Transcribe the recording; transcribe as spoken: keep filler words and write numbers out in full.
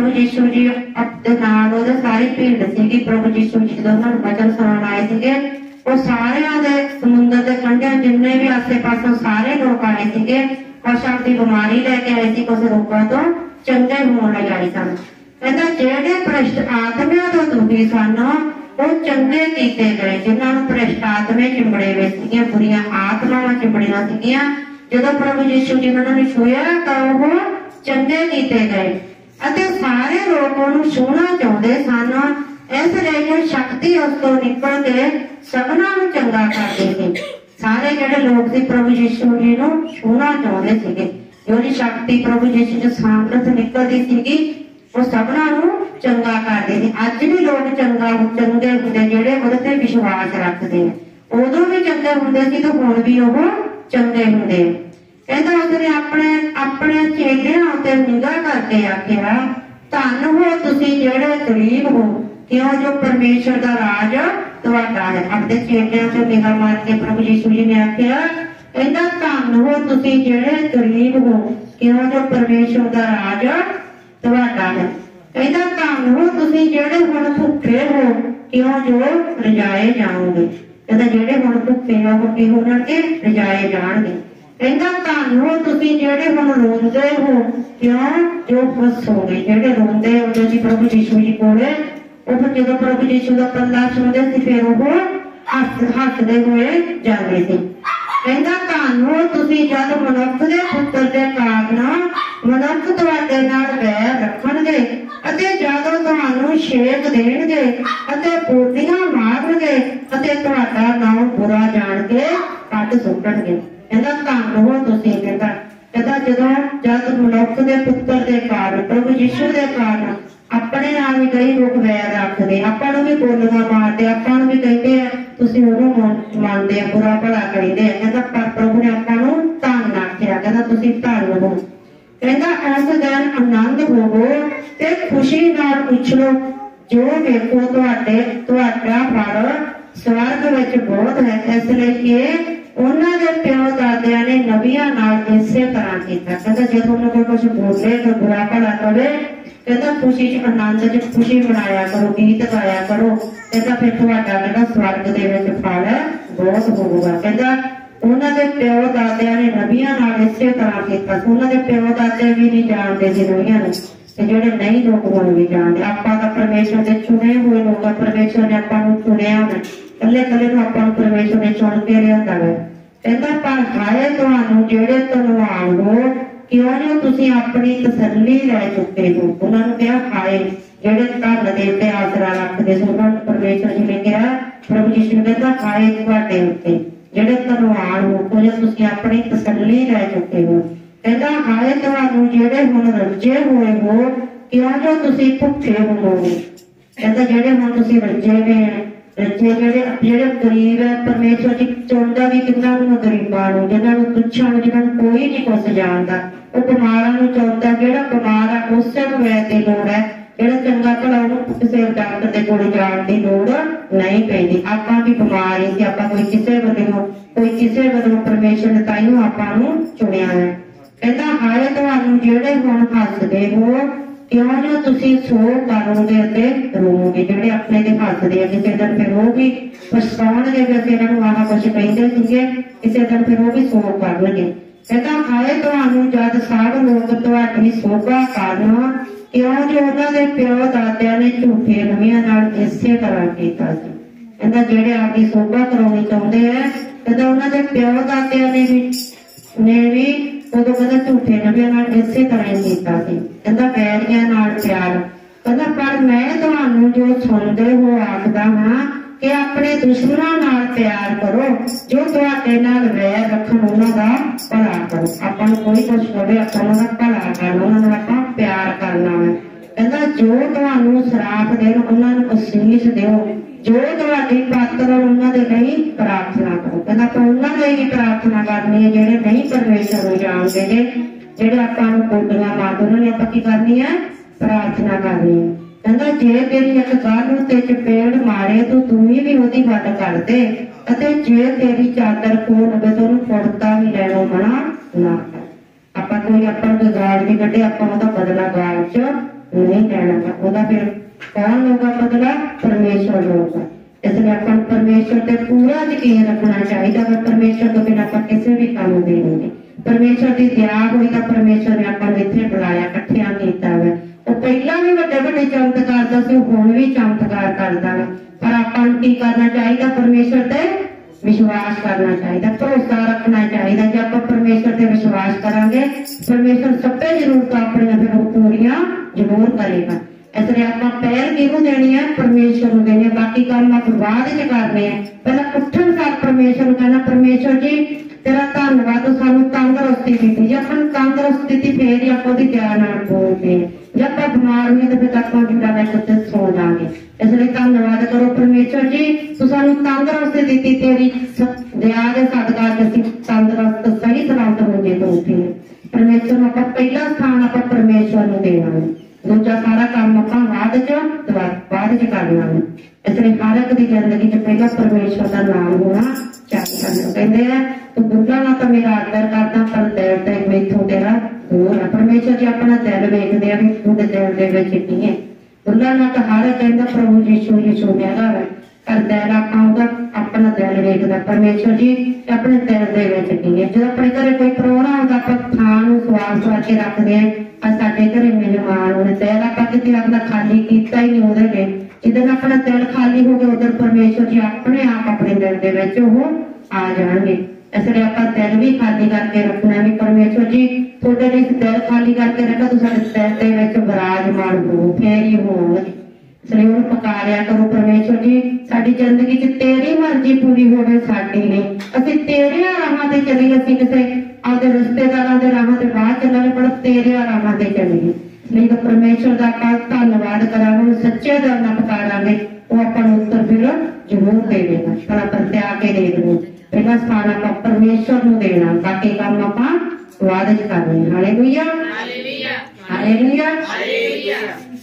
प्रभु यीशु जी अपने नाल ओहदे सारी भीड़ सीगी प्रभु यीशु जी जदों उन्हां नूं वचन सुनाउण आए सीगे वो सारियां दे समुंदर दे कंढे जिन्ने भी आसे पासों सारे लोग आए सीगे कुछ अपनी बीमारी लैके आए सी कुछ रोगां तो चंगे होण लई आए सन। कहंदा जिहड़े भ्रष्ट आत्मा तो दुखी सन वो चंगे कीते गए जिन्हां नूं भ्रष्ट आत्मे चिंबड़े हुए सीगियां बुरियां आत्मावां चिंबड़ियां सीगियां जदों प्रभु यीशु जी ने उन्हां नूं छुया तां ओह चंगे कीते गए अते सारे लोग उन्हें छूना चाहते सन इसलिए शक्ति उसको निकल के सबना चंगा करते थे। सारे जेडे लोग सी प्रभु यीशु जी को छूना चाहते थे जो शक्ति प्रभु यीशु जो सामर्थ निकलती थी वो सबना चंगा करते थे। अज भी लोग चंगा चंगे होंगे जेडे उहदे विश्वास रखते हैं उदों भी चंगे होंगे सी तो हुण भी वो चंगे होंगे। कहता उसने अपने अपने चेलियां उत्ते निगाह करके आख्या धन हो तुसी जेड़े गरीब हो क्यों जो परमेश्वर दा राज तुहाडा है। अपने चेलियां से निगाह मार के प्रभु यीशु जी ने आख्या कहता धन हो तुसी जेड़े गरीब हो क्यों जो परमेश्वर दा राज तुहाडा है। कहता धन हो तुसी जेड़े हुण भुखे हो क्यों जो रजाए जाओगे। कहता जेड़े हुण भुखे हो वो की होणगे रजाए जाणगे। कहता धन हो तुसी जेड़े हुण रोंदे हो क्यों जो हसोगे। जेड़े रोंदे होंदे सी प्रभु यीशु जी कोले ਉਹ ਫਿਰ ਜਦੋਂ ਪ੍ਰਭੂ ਯੀਸ਼ੂ ਦਾ ਪੱਲਾ ਸੁਣਦੇ ਸੀ ਫਿਰ ਉਹ ਹੱਸ ਹੱਸਦੇ ਹੋਏ ਜਾਂਦੇ ਸੀ। ਕਹਿੰਦਾ ਧੰਨ ਹੋ ਤੁਸੀਂ ਜਦ ਮਨੁੱਖ ਦੇ ਪੁੱਤਰ ਦੇ ਕਾਰਨ ਮਨੁੱਖ ਤੁਹਾਡੇ ਨਾਲ ਵੈਰ ਰੱਖਣਗੇ ਅਤੇ ਜਦੋਂ ਤੁਹਾਨੂੰ ਛੇਕ ਦੇਣਗੇ ਅਤੇ ਬੋਲੀਆਂ ਮਾਰਨਗੇ ਅਤੇ ਤੁਹਾਡਾ ਨਾਮ ਬੁਰਾ ਜਾਣ ਕੇ ਕੱਢ ਸੁੱਟਣਗੇ। ਕਹਿੰਦਾ ਧੰਨ ਹੋ ਤੁਸੀਂ ਕਹਿੰਦਾ ਕਹਿੰਦਾ ਜਦੋਂ ਜਦ ਮਨੁੱਖ ਦੇ ਪੁੱਤਰ ਦੇ ਕਾਰਨ ਪ੍ਰਭੂ ਯੀਸ਼ੂ ਦੇ ਕਾਰਨ अपने नाल भी कई लोग वैर रखते आपां नूं भी बोलियां मारते आपां नूं भी कहते हैं तुसीं ओहनूं मनदे बुरा भला करीदे। कहंदा पर प्रभु ने आपां नूं धन आखिया कहंदा तुसीं धन हो। कहंदा इस दिन आनंद होवो ते खुशी नाल उछलो जो वेखो तुहाडे तुहाडा फल स्वर्ग विच बहुत है। इसलिए कि उन्हां दे प्यो दादियां ने नबियां नाल इसे तरह कीता। कहंदा जे तुहानूं कोई कुछ बोले तो बुरा भला करे कहता खुशी च आनंद च खुशी मनाया करो गीत गाया करो। कहता फिर तुहाडा कहता स्वर्ग दे विच फल बहुत होगा। कहता उन्हां दे प्यो दादियां ने नबियां नाल इसे तरह कीता। उन्हां दे प्यो दादे भी नहीं जानते सी नबियां नूं ते जेड़े नहीं लोग हुण भी जानदे। आपां दा परमेश्वर दे चुने हुए लोग परमेश्वर ने आपां नूं चुनिया है कल्ले कल्ले नूं आपां नूं परमेश्वर ने चुन के लिआंदा है। कहता पर हाय तुहानूं जेड़े धनवान हो क्यों जो तुसीं अपनी तसल्ली लै चुके हो। उन्होंने कहा हाय जेड़े धन दे उत्ते आसरा रखदे सो उन्होंने परमेश्वर जी ने कहा प्रभु यीशु ने कहता हाय तुहाडे उत्ते जेड़े धनवान हो क्यों जो तुसीं अपनी तसल्ली लै चुके हो। कहता हाय तुहानूं जेड़े हुण रज्जे होए हो क्यों जो तुसीं भुखे होवोगे। कहता जेड़े हुण तुसीं रज्जे ने रज्जे जेड़े जेड़े गरीब है परमेश्वर जी चुनदा भी किन्ना नूं गरीबां नूं जिन्हां नूं पुछां जिन्हां नूं कोई नहीं कुछ जानदा। ਉਹ ਬਿਮਾਰਾਂ ਨੂੰ ਚਾਹੁੰਦਾ ਜਿਹੜਾ ਬਿਮਾਰ ਆ ਉਸੇ ਨੂੰ ਵੈਦ ਦੀ ਲੋੜ ਹੈ ਜਿਹੜਾ ਚੰਗਾ ਭਲਾ ਉਹਨੂੰ ਕਿਸੇ ਡਾਕਟਰ ਦੇ ਕੋਲ ਜਾਣ ਦੀ ਲੋੜ ਨਹੀਂ ਪੈਂਦੀ। ਆਪਾਂ ਵੀ ਬਿਮਾਰ ਹੀ ਸੀ ਆਪਾਂ ਕੋਈ ਕਿਸੇ ਵੱਲੋਂ ਕੋਈ ਕਿਸੇ ਵੱਲੋਂ ਪਰਮੇਸ਼ਰ ਨੇ ਤਾਂ ਹੀ ਆਪਾਂ ਨੂੰ ਚੁਣਿਆ ਹੈ। ਕਹਿੰਦਾ ਹਾਏ ਤੁਹਾਨੂੰ ਜਿਹੜੇ ਹੁਣ ਹੱਸਦੇ ਹੋ ਕਿਉਂ ਜੋ ਤੁਸੀਂ ਸੋ ਕਰੋਗੇ ਅਤੇ ਰੋਵੋਗੇ। ਜਿਹੜੇ ਆਪਣੇ ਦੇ ਹੱਸਦੇ ਆ ਕਿਸੇ ਦਿਨ ਫਿਰ ਉਹ ਵੀ ਪਛਤਾਉਣਗੇ ਕਿ ਅਸੀਂ ਇਹਨਾਂ ਨੂੰ ਆਹ ਕੁਛ ਕਹਿੰਦੇ ਸੀਗੇ ਕਿਸੇ ਦਿਨ ਫਿਰ ਉਹ ਵੀ ਸੋ ਕਰਨਗੇ। कहता हाय तुहानूं जद सब लोग तुहाडी शोभा करन क्यों जो उन्हां दे प्यो दादियां ने झूठे नबियां नाल इसे तरह कीता सी। कहंदा जेड़े आपकी शोभा कराउणी चाहुंदे है कहंदा उन्हां दे प्यो दादियां ने भी ने भी उदों कहंदा झूठे नबियां नाल इसे तरह ही कीता सी। कहंदा बैरियां नाल प्यार कहंदा पर मैं तुहानूं जो सुणदे हो आखदा हां कि अपने दुश्मनों नाल प्यार करो जो तुहाडे नाल वैर रखण उन्हां दा भला करो। आपां नूं कोई कुछ कहे आपां उन्हां दा भला करना उन्हां नाल आपां प्यार करना है। कहंदा जो तुहानूं सराफ देण उन्हां नूं असीस दिओ जो तुहाडी पात्र उन्हां दे लई प्रार्थना करो। कहंदा आपां उन्हां लई ही प्रार्थना करनी है जेड़े नहीं परमेश्वर नूं जाणदे ने जेड़े आपां नूं कोडियां मारदे उन्हां लई आपां की करनी है प्रार्थना करनी है। कहंदा जे तेरी एक गल उत्ते चपेड़ मारे तो तू भी ओदी गल कर दे अते जे तेरी चादर कोल होवे तो उहनूं फुड़ता भी लैणों मना ना कर। आपां कोई आपां कोई गाल भी कढे आपां ओहदा बदला गाल च नहीं कहना, ਉਹਦਾ फिर कौन होगा बदला? परमेश्वर होगा। इसलिए अपन परमेश्वर पे पूरा यकीन रखना चाहिए। अगर परमेश्वर तो बिना अपन किसी भी काम दे नहीं, परमेश्वर की दया हुई तो परमेश्वर ने अपन इत्थे बुलाया, इकट्ठियां कीता है। वो पहला भी वड्डे वड्डे चमत्कार दसे, हुण भी चमत्कार करता है, पर अपन की करना चाहिए? परमेश्वर ते विश्वास करना चाहिए, भरोसा रखना चाहिए। जब आप परमेश्वर से विश्वास करांगे, परमेश्वर सब जरूरत अपनी फिर पूरियां जरूर करेगा। इसलिए आप पैर किहनूं देनी है? परमेश्वर नूं देनी है। बाकी काम आप बाद च करने हैं। पहला उठन सार परमेश्वर नूं कहना, परमेश्वर जी तेरा धन्नवाद, सानू तंदुरुस्ती दी। जब अपन तंदुरुस्ती दी फिर ही आप ओहदी दया नाल बोलते हैं। जब आप बीमार हुए तो फिर आप जुड़ा कुत्ते सो जाएंगे। इसलिए धन्नवाद करो परमेश्वर जी, तू सानू तंदुरुस्ती दी, तेरी दया के सदका असीं तंदुरुस्त सही सलामत होंगे तो उठे। परमेश्वर नूं आपां पहला स्थान आप परमेश्वर नूं देना है, दूजा सारा काम आपां बाद च बाद च करना है। इसलिए हर एक दी जिंदगी च पहला परमेश्वर का नाम होना चाहिए। कहते हैं तू बुढ़ा ना तो मेरा आदर करता, पर दिल ते मैथों तेरा दूर है। परमेश्वर जी अपना दिल वेखदे आ भी तुहाडे दिल दे विच की है। बुढ़ा ना तो हर कहता प्रभु यीशु यीशु कहदा है, पर दिल आपां ओहदा अपना दिल वेखदा। परमेश्वर जी अपने दिल दे विच की है। जो अपने घरे कोई प्राहुणा आउंदा आपां थां नूं सवार सवार के रखदे हैं, साडे घरे मेहमान होने, दिल आपां किते अपना खाली कीता ही नहीं ओहदे लिए। जिदन अपना दिल खाली हो गया उधर परमेश्वर जी अपने आप अपने दिल दे विच ओह आ जाएंगे। इसलिए आप दिल भी खाली करके रखना भी, परमेश्वर जी थोड़े लिए दिल खाली करके रखा तो साडे दिल दे विच विराजमान हो, फिर ही होवे। इसलिए उन्हें पुकारिया करो, परमेश्वर जी साडी जिंदगी च तेरी मर्जी पूरी होवे, साडी नहीं। असीं तेरियां राहां ते चलीए, असीं किसे आपदे रिश्तेदारां दे राहां ते बाहर चलांगे, पर तेरियां राहां ते चलीए। नहीं तो परमेश्वर का आपां धन्नवाद करांगे, सच्चे दिल नाल पुकारांगे, वो आपां नूं उत्तर फिर जरूर देगा। पर आपां त्याग के दे देना, पहला स्थान आपां परमेश्वर नूं देना, बाकी काम आपां बाद च करने। Hallelujah hallelujah hallelujah.